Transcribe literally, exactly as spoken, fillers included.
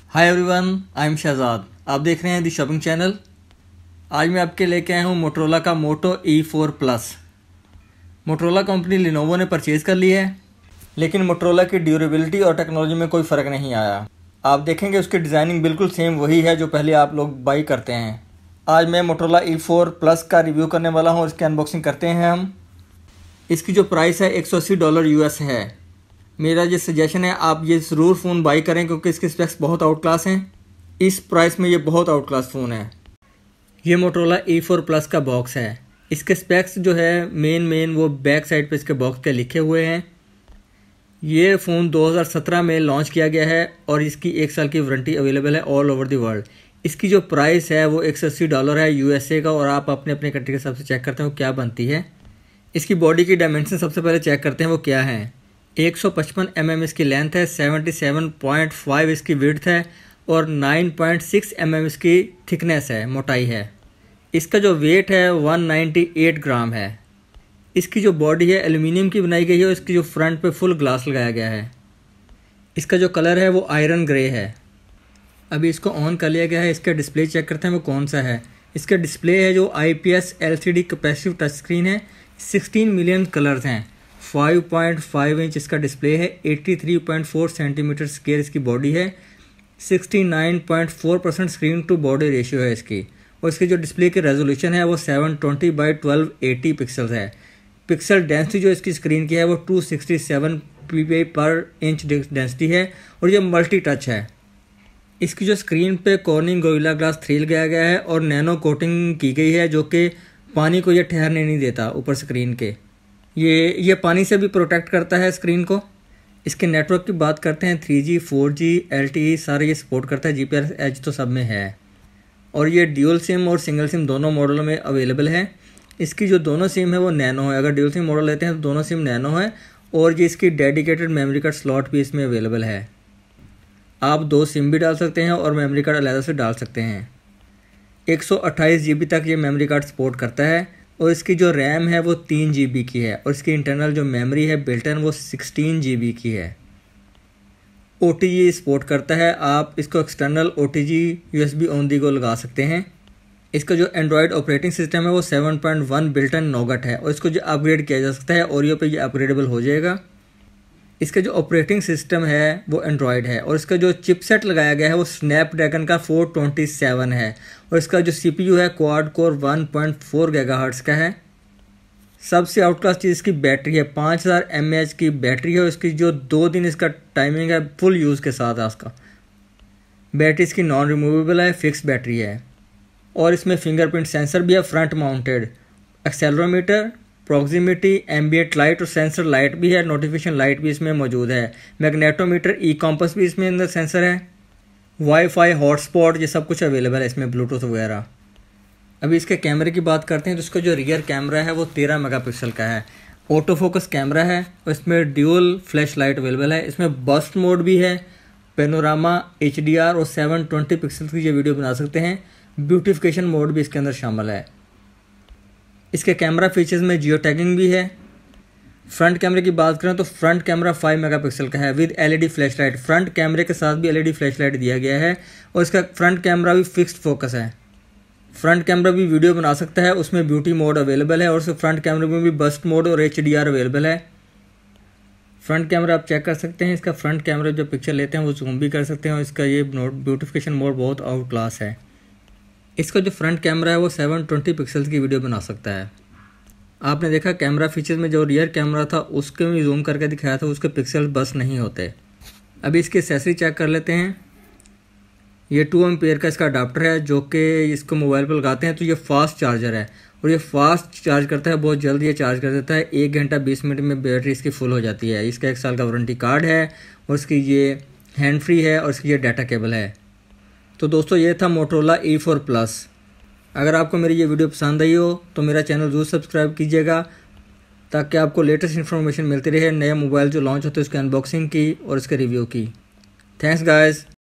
Hi everyone, I am Shahzad. आप देख रहे हैं दी शॉपिंग चैनल। आज मैं आपके लेके आया हूँ मोटोरोला का Moto E four plus. Motorola company Lenovo ने परचेज़ कर ली है, लेकिन मोटोरोला की ड्यूरेबिलिटी और टेक्नोलॉजी में कोई फ़र्क नहीं आया। आप देखेंगे उसकी डिज़ाइनिंग बिल्कुल सेम वही है जो पहले आप लोग बाई करते हैं। आज मैं मोटोरोला ई फोर प्लस का रिव्यू करने वाला हूँ। इसकी अनबॉक्सिंग करते हैं हम। इसकी जो प्राइस है एक सौ अस्सी डॉलर यूएस है। मेरा जो सजेशन है, आप ये ज़रूर फ़ोन बाई करें क्योंकि इसके स्पेक्स बहुत आउट क्लास हैं। इस प्राइस में ये बहुत आउट क्लास फ़ोन है। ये मोटोरोला ई फोर प्लस का बॉक्स है। इसके स्पेक्स जो है मेन मेन वो बैक साइड पे इसके बॉक्स के लिखे हुए हैं। ये फ़ोन दो हज़ार सत्रह में लॉन्च किया गया है और इसकी एक साल की वारंटी अवेलेबल है ऑल ओवर द वर्ल्ड। इसकी जो प्राइस है वो एक सौ अस्सी डॉलर है यूएसए का, और आप अपने अपने कंट्री के हिसाब से चेक करते हैं वो क्या बनती है। इसकी बॉडी की डायमेंशन सबसे पहले चेक करते हैं वो क्या है। एक सौ पचपन एम एम इसकी लेंथ है, सतहत्तर पॉइंट पाँच इसकी विड्थ है और नौ पॉइंट छह एम एम इसकी थिकनेस है, मोटाई है। इसका जो वेट है एक सौ अट्ठानवे ग्राम है। इसकी जो बॉडी है एल्युमिनियम की बनाई गई है और इसकी जो फ्रंट पे फुल ग्लास लगाया गया है। इसका जो कलर है वो आयरन ग्रे है। अभी इसको ऑन कर लिया गया है। इसका डिस्प्ले चेक करते हैं वो कौन सा है। इसका डिस्प्ले है जो I P S L C D capacitive touch screen है। सोलह मिलियन कलर्स हैं। पाँच पॉइंट पाँच इंच इसका डिस्प्ले है। तिरासी पॉइंट चार सेंटीमीटर स्क्वायर इसकी बॉडी है। उनहत्तर पॉइंट चार percent screen to body ratio है इसकी। और इसकी जो डिस्प्ले की रेजोल्यूशन है वो सात सौ बीस बाई ट्वेल्व एटी पिक्सल्स है। पिक्सल डेंसिटी जो इसकी स्क्रीन की है वो दो सौ सड़सठ पी पर इंच डेंसिटी है और ये मल्टी टच है। इसकी जो स्क्रीन पे कॉर्निंग गोरिल्ला ग्लास थ्री लगाया गया है और नैनो कोटिंग की गई है जो कि पानी को ये ठहरने नहीं देता ऊपर स्क्रीन के। ये ये पानी से भी प्रोटेक्ट करता है स्क्रीन को। इसके नेटवर्क की बात करते हैं, three G, four G, L T E सारे ये सपोर्ट करता है। जी पी आर एच तो सब में है और ये ड्यूल सिम और सिंगल सिम दोनों मॉडलों में अवेलेबल है। इसकी जो दोनों सिम है वो नैनो है। अगर ड्यूल सिम मॉडल लेते हैं तो दोनों सिम नैनो है और ये इसकी डेडिकेटेड मेमोरी कार्ड स्लॉट भी इसमें अवेलेबल है। आप दो सिम भी डाल सकते हैं और मेमोरी कार्ड अलग से डाल सकते हैं। एक सौ अट्ठाईस जी बी तक ये मेमोरी कार्ड सपोर्ट करता है और इसकी जो रैम है वो तीन जी बी की है और इसकी इंटरनल जो मेमोरी है बिल्टन वो सोलह जी बी की है। ओ टी जी सपोर्ट करता है। आप इसको external O T G U S B on the go लगा सकते हैं। इसका जो एंड्रॉयड ऑपरेटिंग सिस्टम है वो सात पॉइंट एक बिल्टन नोगट है और इसको जो अपग्रेड किया जा सकता है ओरियो पे ये अपग्रेडेबल हो जाएगा। इसका जो ऑपरेटिंग सिस्टम है वो एंड्रॉयड है और इसका जो चिपसेट लगाया गया है वो स्नैपड्रैगन का चार सौ सत्ताईस है और इसका जो सी पी यू है quad core one point four gigahertz का है। सबसे आउट क्लास चीज़ इसकी बैटरी है। पाँच हज़ार एम ए एच की बैटरी है और इसकी जो दो दिन इसका टाइमिंग है फुल यूज़ के साथ है। इसका बैटरी इसकी नॉन रिमूवेबल है, फिक्स बैटरी है और इसमें फिंगरप्रिंट सेंसर भी है front mounted. Accelerometer, proximity, ambient light और सेंसर लाइट भी है। नोटिफिकेशन लाइट भी इसमें मौजूद है। मैग्नेटोमीटर, ई कॉम्पस भी इसमें अंदर सेंसर है। वाईफाई, हॉटस्पॉट, ये सब कुछ अवेलेबल है इसमें, ब्लूटूथ वगैरह। अभी इसके कैमरे की बात करते हैं तो इसका जो रियर कैमरा है वो तेरह मेगापिक्सल का है। ऑटो फोकस कैमरा है और इसमें ड्यूल फ्लैश लाइट अवेलेबल है। इसमें बस्ट मोड भी है, पेनोरामा, एच डी आर और सेवन ट्वेंटी पिक्सल की ये वीडियो बना सकते हैं। ब्यूटिफिकेशन मोड भी इसके अंदर शामिल है। इसके कैमरा फीचर्स में जियो टैगिंग भी है। फ्रंट कैमरे की बात करें तो फ्रंट कैमरा पाँच मेगापिक्सल का है with LED flash light. Front कैमरे के साथ भी एलईडी फ्लैश लाइट दिया गया है और इसका फ्रंट कैमरा भी फिक्स्ड फोकस है। फ्रंट कैमरा भी वीडियो बना सकता है, उसमें ब्यूटी मोड अवेलेबल है और उसके फ्रंट कैमरे में भी बस्ट मोड और एच डी आर अवेलेबल है। फ्रंट कैमरा आप चेक कर सकते हैं। इसका फ्रंट कैमरा जो पिक्चर लेते हैं वो जूम भी कर सकते हैं और इसका ये ब्यूटिफिकेशन मोड बहुत आउट क्लास है। इसका जो फ्रंट कैमरा है वो सात सौ बीस पिक्सल्स की वीडियो बना सकता है। आपने देखा कैमरा फीचर्स में जो रियर कैमरा था उसके में जूम करके दिखाया था, उसके पिक्सल बस नहीं होते। अभी इसकी एक्सेसरी चेक कर लेते हैं। ये टू एम्पेयर का इसका अडाप्टर है जो कि इसको मोबाइल पर लगाते हैं तो ये फास्ट चार्जर है और ये फास्ट चार्ज करता है, बहुत जल्दी ये चार्ज कर देता है। एक घंटा बीस मिनट में बैटरी इसकी फुल हो जाती है। इसका एक साल का वारंटी कार्ड है और इसकी ये हैंड फ्री है और इसकी ये डाटा केबल है। तो दोस्तों ये था मोटोरोला ई फोर प्लस। अगर आपको मेरी ये वीडियो पसंद आई हो तो मेरा चैनल ज़रूर सब्सक्राइब कीजिएगा ताकि आपको लेटेस्ट इन्फॉर्मेशन मिलती रहे नए मोबाइल जो लॉन्च होते हैं उसके अनबॉक्सिंग की और इसके रिव्यू की। Thanks guys.